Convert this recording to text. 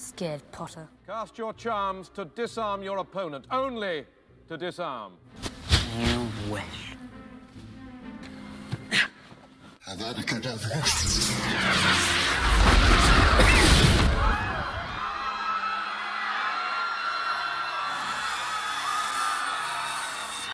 Scared Potter. Cast your charms to disarm your opponent. Only to disarm. You wish. هذا أنا كذاب.